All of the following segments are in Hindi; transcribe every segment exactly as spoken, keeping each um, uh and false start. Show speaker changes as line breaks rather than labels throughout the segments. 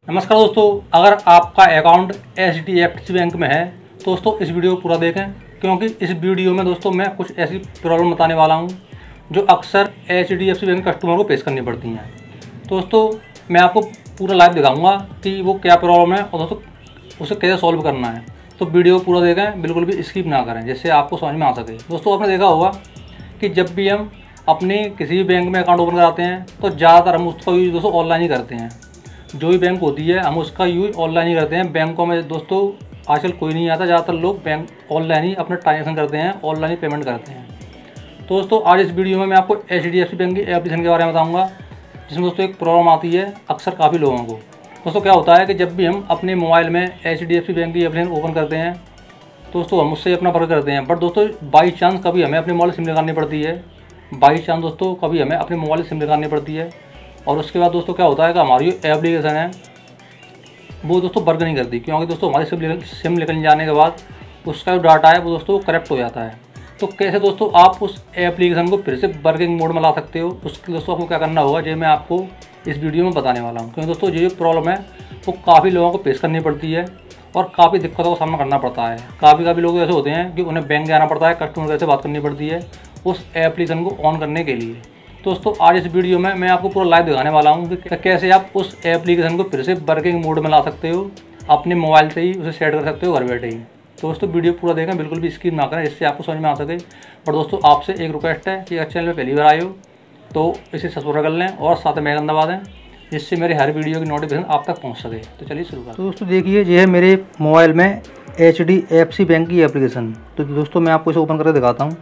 नमस्कार दोस्तों, अगर आपका account H D F C bank में है तो दोस्तों इस वीडियो को पूरा देखें, क्योंकि इस वीडियो में दोस्तों मैं कुछ ऐसी प्रॉब्लम बताने वाला हूं जो अक्सर H D F C bank customer को पेश करनी पड़ती हैं। तो दोस्तों मैं आपको पूरा लाइव दिखाऊंगा कि वो क्या प्रॉब्लम है और दोस्तों उसे कैसे सॉल्व करना है। तो वीडियो पूरा देखें, बिल्कुल भी स्किप ना करें, जिससे आपको समझ में आ सके। दोस्तों आपने देखा होगा कि जब भी हम अपने किसी भी बैंक में अकाउंट ओपन कराते हैं तो ज़्यादातर हम उसका यूज दोस्तों ऑनलाइन ही करते हैं। जो भी बैंक होती है हम उसका यूज ऑनलाइन ही करते हैं। बैंकों में दोस्तों आजकल कोई नहीं आता, ज़्यादातर लोग बैंक ऑनलाइन ही अपना ट्रांजेक्शन करते हैं, ऑनलाइन ही पेमेंट करते हैं। तो दोस्तों आज इस वीडियो में मैं आपको H D F C bank की एप्लीकेशन के बारे में बताऊंगा, जिसमें दोस्तों एक प्रॉब्लम आती है अक्सर काफ़ी लोगों को। दोस्तों क्या होता है कि जब भी हम अपने मोबाइल में H D F C bank की एप्लीकेशन ओपन करते हैं तो दोस्तों हम उससे अपना वर्क करते हैं, बट दोस्तों बाई चांस कभी हमें अपने मोबाइल सिम निकालनी पड़ती है। बाई चांस दोस्तों कभी हमें अपने मोबाइल सिम निकालनी पड़ती है और उसके बाद दोस्तों क्या होता है कि हमारी जो एप्लीकेशन है वो दोस्तों वर्क नहीं करती, क्योंकि दोस्तों हमारी सिम सिम निकल जाने के बाद उसका जो डाटा है वो दोस्तों करप्ट हो जाता है। तो कैसे दोस्तों आप उस एप्लीकेशन को फिर से वर्किंग मोड में ला सकते हो, उसके दोस्तों आपको क्या करना होगा, ये मैं आपको इस वीडियो में बताने वाला हूँ। क्योंकि दोस्तों ये जो प्रॉब्लम है वो काफ़ी लोगों को पेश करनी पड़ती है और काफ़ी दिक्कतों का सामना करना पड़ता है। काफ़ी काफ़ी लोग ऐसे होते हैं कि उन्हें बैंक जाना पड़ता है, कस्टमर केयर से बात करनी पड़ती है उस एप्लीकेशन को ऑन करने के लिए। दोस्तों आज इस वीडियो में मैं आपको पूरा लाइव दिखाने वाला हूँ कि कैसे आप उस एप्लीकेशन को फिर से वर्किंग मोड में ला सकते हो, अपने मोबाइल से ही उसे सेट कर सकते हो घर बैठे ही। तो दोस्तों वीडियो पूरा देखें, बिल्कुल भी स्किप ना करें, इससे आपको समझ में आ सके। और दोस्तों आपसे एक रिक्वेस्ट है कि अगर चैनल में पहली बार आए हो तो इसे सब्सक्राइब कर लें और साथ में आइकन दबा दें, जिससे मेरे हर वीडियो की नोटिफिकेशन आप तक पहुँच सके। तो चलिए शुरू करें।
तो दोस्तों देखिए ये है मेरे मोबाइल में H D F C bank की एप्लीकेशन। तो दोस्तों मैं आपको इसे ओपन करके दिखाता हूँ।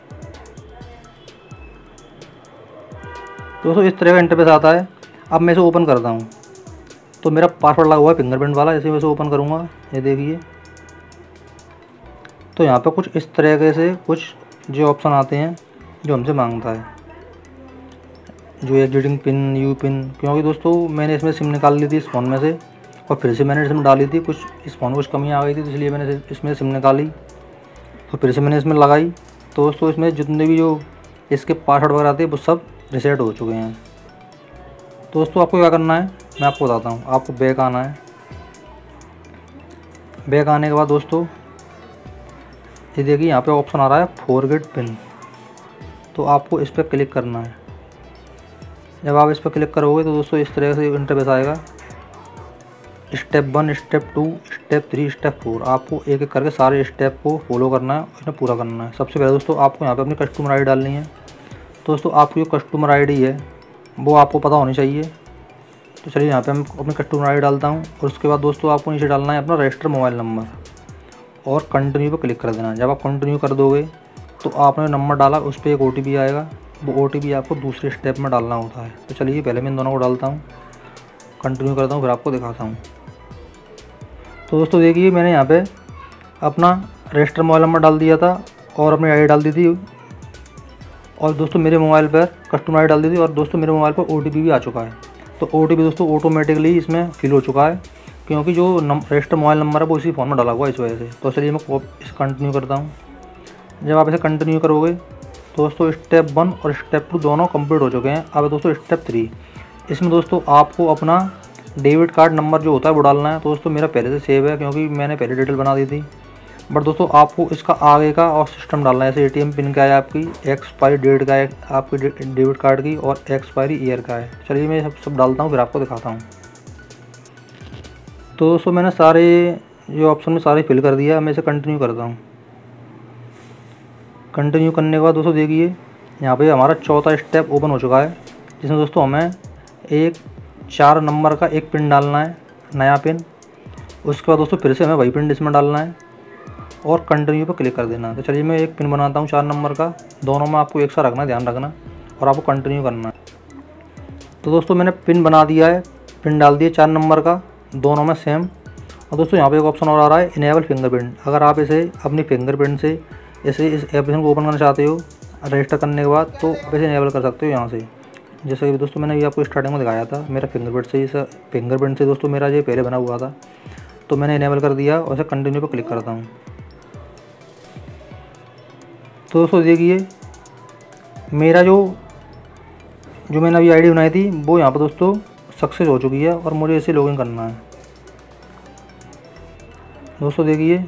दोस्तों इस तरह का इंटरफेस आता है। अब मैं इसे ओपन करता हूँ तो मेरा पासवर्ड लगा हुआ है फिंगरप्रिंट वाला, जैसे मैं इसे ओपन करूँगा ये देखिए तो यहाँ पे कुछ इस तरीके से कुछ जो ऑप्शन आते हैं जो हमसे मांगता है, जो एग्जिटिंग पिन, यू पिन। क्योंकि दोस्तों मैंने इसमें सिम निकाल ली थी इस फ़ोन में से और फिर से मैंने सिम डाली थी, कुछ इस फ़ोन में कुछ कमी आ गई थी तो इसलिए मैंने इसमें सिम निकाली, तो फिर से मैंने इसमें लगाई। तो दोस्तों इसमें जितने भी जो इसके पासवर्ड वगैरह आते हैं वो सब रिसेट हो चुके हैं। तो दोस्तों आपको क्या करना है मैं आपको बताता हूँ। आपको बैक आना है। बैक आने के बाद दोस्तों ये देखिए यहाँ पे ऑप्शन आ रहा है फॉरगेट पिन, तो आपको इस पर क्लिक करना है। जब आप इस पर क्लिक करोगे तो दोस्तों इस तरह से इंटरफेस आएगा, step one, step two, step three, step four. आपको एक एक करके सारे स्टेप को फॉलो करना है, उसमें पूरा करना है। सबसे पहले दोस्तों आपको यहाँ पे अपनी कस्टमर आई डी डालनी है। तो दोस्तों आपकी जो कस्टमर आई डी है वो आपको पता होनी चाहिए। तो चलिए यहाँ पे मैं अपनी कस्टमर आई डी डालता हूँ और उसके बाद दोस्तों आपको नीचे डालना है अपना रजिस्टर मोबाइल नंबर और कंटिन्यू पर क्लिक कर देना। जब आप कंटिन्यू कर दोगे तो आपने नंबर डाला, उस पर एक ओ टी पी आएगा, वो ओ टी पी आपको दूसरे स्टेप में डालना होता है। तो चलिए पहले मैं इन दोनों को डालता हूँ, कंटिन्यू करता हूँ, फिर आपको दिखाता हूँ। तो दोस्तों देखिए मैंने यहाँ पे अपना रजिस्टर मोबाइल नंबर डाल दिया था और अपनी आई डी डाल दी थी और दोस्तों मेरे मोबाइल पर कस्टमर आई डी डाल दी थी और दोस्तों मेरे मोबाइल पर ओ टी पी भी आ चुका है। तो ओ टी पी दोस्तों ऑटोमेटिकली इसमें फिल हो चुका है, क्योंकि जो रजिस्टर मोबाइल नंबर है वो इसी फ़ोन में डाला हुआ है, इस वजह से। तो चलिए मैं इसे कंटिन्यू करता हूँ। जब आप इसे कंटिन्यू करोगे तो दोस्तों स्टेप वन और स्टेप टू दोनों कंप्लीट हो चुके हैं। अब दोस्तों स्टेप थ्री, इसमें दोस्तों आपको अपना डेबिट कार्ड नंबर जो होता है वो डालना है। तो दोस्तों मेरा पहले से सेव है क्योंकि मैंने पहले डिटेल बना दी थी, बट दोस्तों आपको इसका आगे का और सिस्टम डालना है। जैसे ए टी एम पिन का है, आपकी एक्सपायरी डेट का है, आपकी डेबिट कार्ड की, और एक्सपायरी ईयर का है। चलिए मैं सब सब डालता हूँ फिर आपको दिखाता हूँ। तो दोस्तों मैंने सारे जो ऑप्शन में सारे फिल कर दिया। मैं इसे कंटिन्यू करता हूँ। कंटिन्यू करने के बाद दोस्तों देखिए यहाँ पे हमारा चौथा स्टेप ओपन हो चुका है, जिसमें दोस्तों हमें एक चार नंबर का एक पिन डालना है, नया पिन। उसके बाद दोस्तों फिर से हमें वही पिन इसमें डालना है और कंटिन्यू पर क्लिक कर देना है। तो चलिए मैं एक पिन बनाता हूँ चार नंबर का, दोनों में आपको एक साथ रखना है, ध्यान रखना, और आपको कंटिन्यू करना है। तो दोस्तों मैंने पिन बना दिया है, पिन डाल दिया चार नंबर का, दोनों में सेम। और दोस्तों यहाँ पे एक ऑप्शन और आ रहा है इनेबल फिंगरप्रिंट। अगर आप इसे अपनी फिंगरप्रिंट से ऐसे इस एप्लीकेशन को ओपन करना चाहते हो रजिस्टर करने के बाद, तो आप इसे इनेबल कर सकते हो यहाँ से। जैसे कि दोस्तों मैंने ये आपको स्टार्टिंग में दिखाया था, मेरा फिंगरप्रिंट से इस फिंगरप्रिंट से दोस्तों मेरा ये पहले बना हुआ था, तो मैंने इनेबल कर दिया और इसे कंटिन्यू पर क्लिक करता हूँ। तो दोस्तों देखिए मेरा जो जो मैंने अभी आईडी बनाई थी वो यहाँ पर दोस्तों सक्सेस हो चुकी है और मुझे इसे लॉगिन करना है। दोस्तों देखिए,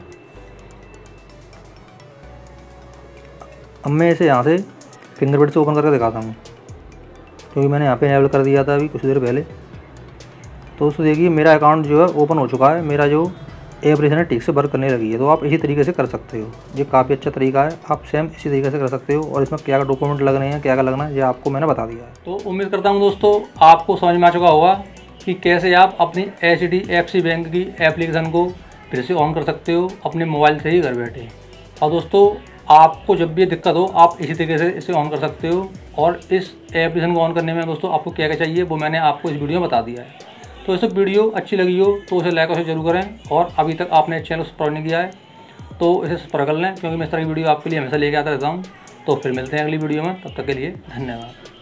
अब मैं इसे यहाँ से फिंगरप्रिंट से ओपन करके दिखाता हूँ, क्योंकि मैंने यहाँ पे इनेबल कर दिया था अभी कुछ देर पहले। तो दोस्तों देखिए, मेरा अकाउंट जो है ओपन हो चुका है, मेरा जो एप्लीकेशन है ठीक से वर्क करने लगी है। तो आप इसी तरीके से कर सकते हो, ये काफ़ी अच्छा तरीका है, आप सेम इसी तरीके से कर सकते हो। और इसमें क्या क्या डॉक्यूमेंट लगने हैं, क्या क्या लगना है, ये आपको मैंने बता दिया है।
तो उम्मीद करता हूँ दोस्तों आपको समझ में आ चुका होगा कि कैसे आप अपनी H D F C bank की एप्लीकेशन को फिर से ऑन कर सकते हो अपने मोबाइल से ही घर बैठे। और दोस्तों आपको जब भी दिक्कत हो आप इसी तरीके से इसे ऑन कर सकते हो। और इस एप्लीकेशन को ऑन करने में दोस्तों आपको क्या क्या चाहिए वो मैंने आपको इस वीडियो में बता दिया है। तो ये सब वीडियो अच्छी लगी हो तो उसे लाइक और जरूर करें, और अभी तक आपने चैनल सब्सक्राइब नहीं किया है तो इसे सब्सक्राइब कर लें, क्योंकि मैं इस तरह की वीडियो आपके लिए हमेशा लेके आता रहता हूँ। तो फिर मिलते हैं अगली वीडियो में, तब तक के लिए धन्यवाद।